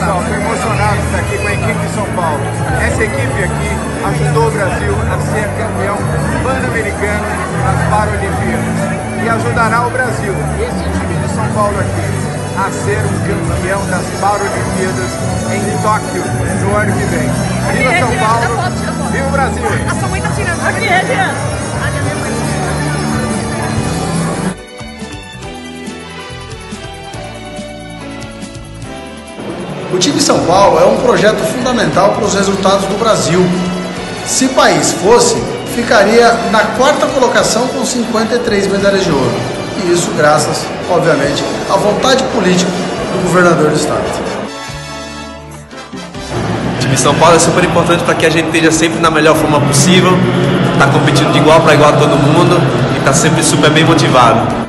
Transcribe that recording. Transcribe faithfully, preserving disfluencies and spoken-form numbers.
pessoal, estou emocionado de estar aqui com a equipe de São Paulo. Essa equipe aqui ajudou o Brasil a ser campeão pan-americano nas Paralimpíadas e ajudará o Brasil, esse time de São Paulo aqui, a ser um campeão das Paralimpíadas em Tóquio no ano que vem. Viva São Paulo, viva o Brasil! A sua mãe tá tirando. Aqui, Adriana. O time de São Paulo é um projeto fundamental para os resultados do Brasil. Se país fosse, ficaria na quarta colocação com cinquenta e três medalhas de ouro. E isso graças, obviamente, à vontade política do governador do estado. O time de São Paulo é super importante para que a gente esteja sempre na melhor forma possível, está competindo de igual para igual a todo mundo e está sempre super bem motivado.